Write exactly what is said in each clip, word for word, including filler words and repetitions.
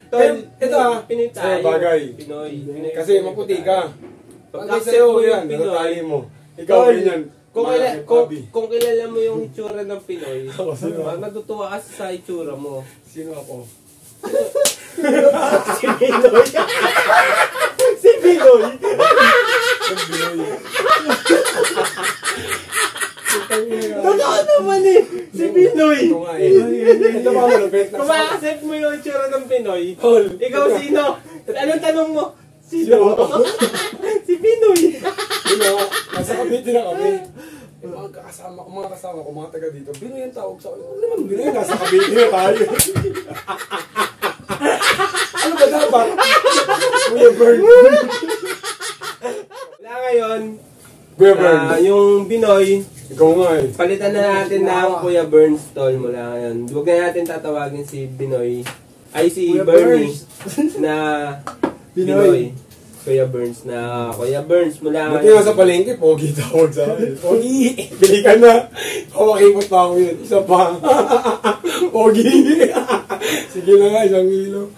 Tol, ito ah, Pinoy tayo. bagay. Pinoy. Pinoy. Kasi maputi ka. Pag Pag sa'yo yan, natatali mo. Ikaw ganyan. Kung, kila, kung, kung kilala mo yung itsura ng Pinoy, matutuwa ka sa itsura mo. Sino ako? Si Pinoy. Si Pinoy. Ang Pinoy. Totoo naman eh. Si Pinoy. Ito nga eh. Ito ba malupit? Kung ma-accept mo yung itsura ng Pinoy, ikaw sino? Anong tanong mo? Sino? Si Pinoy. Sino? Nasa Cavite na kami. Yung mga kasama ko, mga kasama ko, mga taga dito, Pinoy ang tawag sa akin. Ano naman Pinoy? Nasa Cavite na tayo. Ano ba dapat? Kuya Bern. Wala ngayon, Kuya Bern. ah, yung Pinoy, Ikaw nga eh. palitan na natin ng Kuya Burns tol mula ngayon. Huwag na natin tatawagin si Binoy. Ay si Kuya Bernie Burns. na Pinoy. Pinoy. Kuya Burns na Kuya Burns mula Buti nga sa palengke, pogi tawag sa akin. Pogi! Bili ka na! Pawakimot pa ako yun. Isa pa. Pogi! Sige na nga, isang kilo.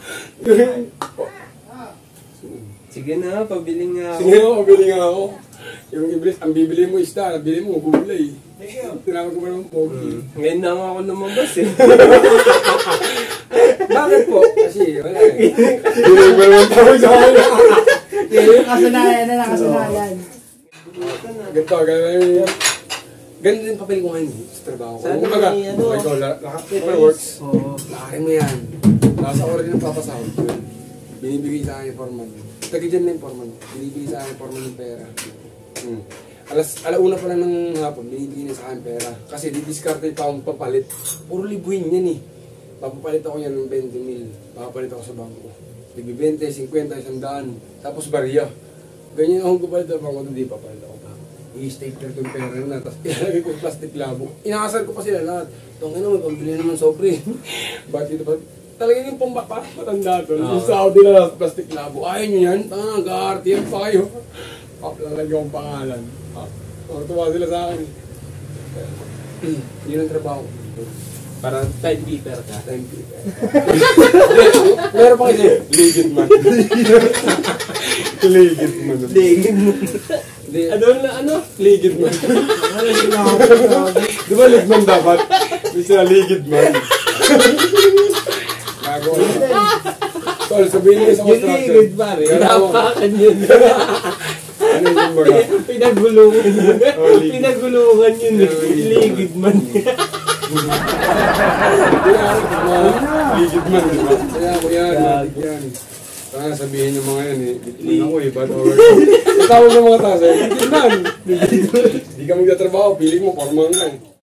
Sige na, pabili nga ako. Sige na, pabili nga ako. Yung iblis, ang bibili mo isda, ang bibili mo gulay. Tinawag ko ba naman pogi? Ngayon na ako lumabas eh. Bakit po? Kasi wala eh. Hindi ba naman tawag sa akin? Kasanayan na lang, kasanayan. Ganito, ganito. Ganito din papel ko ngayon sa trabaho ko. Sana Kung baga, may ano, ikaw, paperworks. Oo. Lakarin mo yan. Nasa oras ng papasahod ko yun. Binibigay sa akin yung foreman. Taga dyan na yung foreman. Binibigay sa akin yung foreman ng pera. Hmm. Alas, alauna pa lang ng hapon, binibigay na sa akin pera. Kasi di-discarte pa akong papalit. Puro libuin yan eh. Papapalit ako yan ng twenty mil. Papapalit ako sa bangko. Libi twenty, fifty, one hundred. Tapos barya. Ganyan akong papalit ng bangko, hindi papalit ako pa. I-stapler ko yung pera na, tapos ilalagay ko yung plastic labo. Inaasar ko pa sila lahat. Tungin na, may pambili naman sobre. Ba't dito pa? Talagang yung pamba pa, matanda to. Yung Saudi na lang, plastic labo. Ayaw nyo yan? Tanga, nag-aarty yan pa kayo. Pap, lalagay akong pangalan. Oh, tuwa sila sa akin. Yun ang trabaho. Parang time keeper ka. Time keeper. Meron pa kasi, legit man. Legit man. Ligid mo. Ano na ano? Legit man. Di ba legit dapat? Hindi sila legit man. Gago na. Tol, sabihin niyo sa construction. Yung ligid pare. Napakan yun. Ano yung baga? Pinagulungan yun. Pinagulungan yun. Ligid man. Legit man, di ba? Kaya ako yan, legit yan. Sana sabihin yung mga yan eh. Legit ako eh, bad over. Itawag ng mga tasa eh, legit man. Hindi ka magtatrabaho, piling mo, formal nga eh.